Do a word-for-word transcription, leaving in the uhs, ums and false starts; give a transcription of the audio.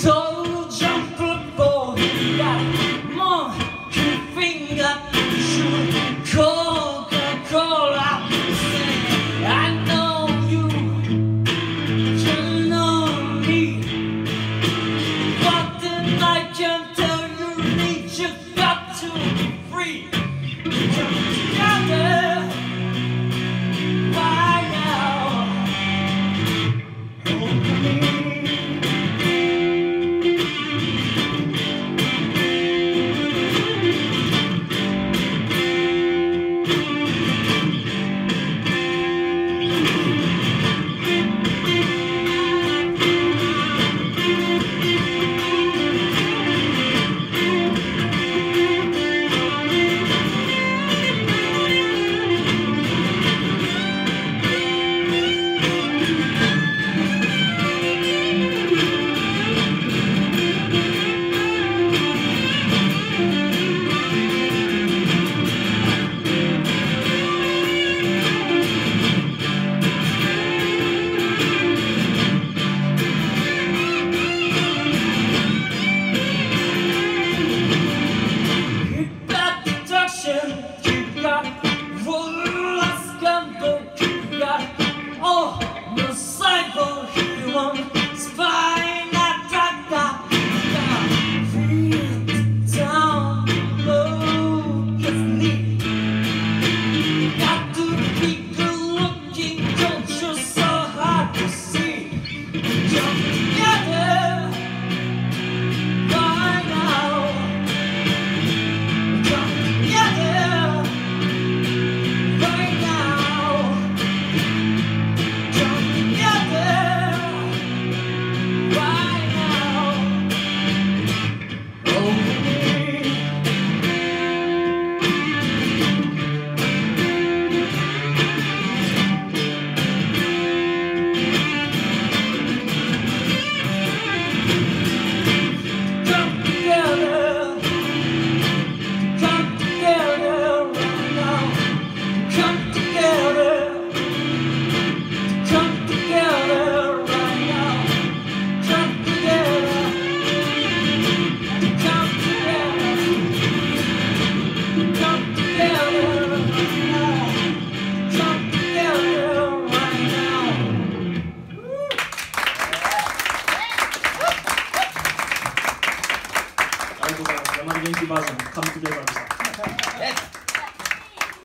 Don't jump before you got monkey finger. Shoot Coca-Cola. Say, I know you, you know me. But then I can tell you need you got to be free. Come together right now. Hold me. You got roller scandal, you got all the cyber human spine attacker. You got feet down low, it's neat. You got to be good looking, don't you so hard to see. Jump together right now. Jump together. ありがとうございます。山根元気バージョン、神木ベーバーでした。